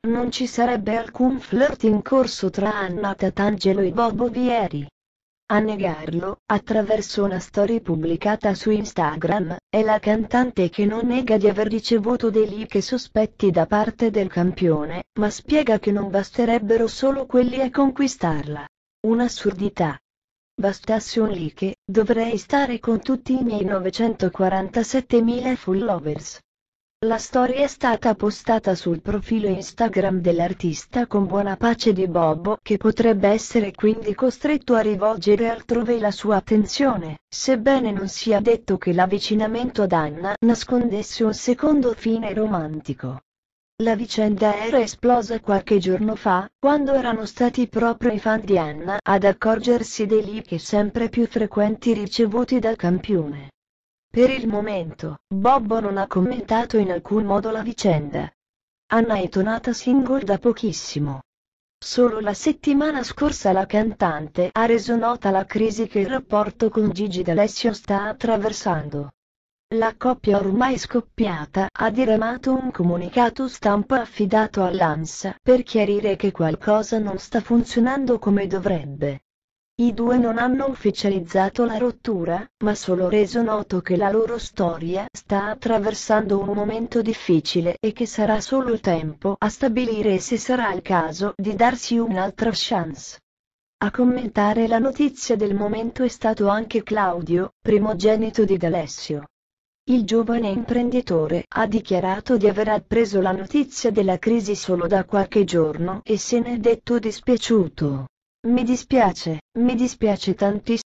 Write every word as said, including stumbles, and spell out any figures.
Non ci sarebbe alcun flirt in corso tra Anna Tatangelo e Bobo Vieri. A negarlo, attraverso una storia pubblicata su Instagram, è la cantante che non nega di aver ricevuto dei leak sospetti da parte del campione, ma spiega che non basterebbero solo quelli a conquistarla. Un'assurdità. Bastasse un like, dovrei stare con tutti i miei novecentoquarantasettemila followers. La storia è stata postata sul profilo Instagram dell'artista con buona pace di Bobo, che potrebbe essere quindi costretto a rivolgere altrove la sua attenzione, sebbene non sia detto che l'avvicinamento ad Anna nascondesse un secondo fine romantico. La vicenda era esplosa qualche giorno fa, quando erano stati proprio i fan di Anna ad accorgersi dei leak sempre più frequenti ricevuti dal campione. Per il momento, Bobo non ha commentato in alcun modo la vicenda. Anna è tornata single da pochissimo. Solo la settimana scorsa la cantante ha reso nota la crisi che il rapporto con Gigi D'Alessio sta attraversando. La coppia ormai scoppiata ha diramato un comunicato stampa affidato all'ANSA per chiarire che qualcosa non sta funzionando come dovrebbe. I due non hanno ufficializzato la rottura, ma solo reso noto che la loro storia sta attraversando un momento difficile e che sarà solo il tempo a stabilire se sarà il caso di darsi un'altra chance. A commentare la notizia del momento è stato anche Claudio, primogenito di D'Alessio. Il giovane imprenditore ha dichiarato di aver appreso la notizia della crisi solo da qualche giorno e se n'è detto dispiaciuto. Mi dispiace, mi dispiace tantissimo.